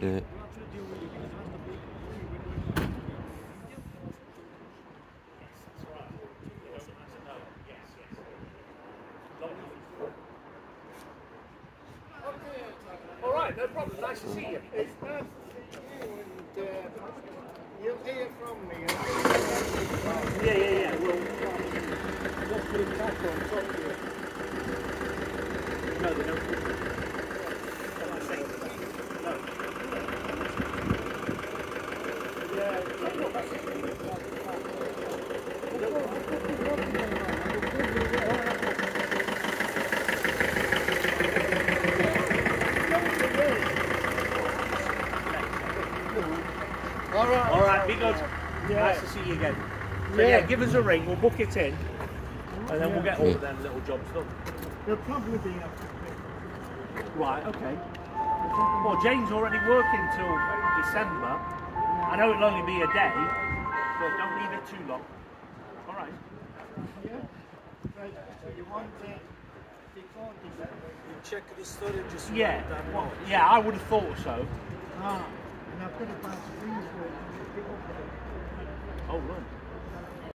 Yeah. All right, no problem. Nice to see you. It's nice to see you, and you'll hear from me. Yeah. Well, just put it back on top here. No, they don't. What am I saying? No. All right, be good. Nice to see you again. So yeah, give us a ring, we'll book it in, and then we'll get all of them little jobs done. They'll probably be up. Right, okay. Well, Jane's already working till December. I know it'll only be a day, but don't leave it too long. All right. Yeah. Right. So you want before December? You check the storage as well. Yeah, well, yeah, I would have thought so. Ah, and I've got a bunch of things for you. Oh, right.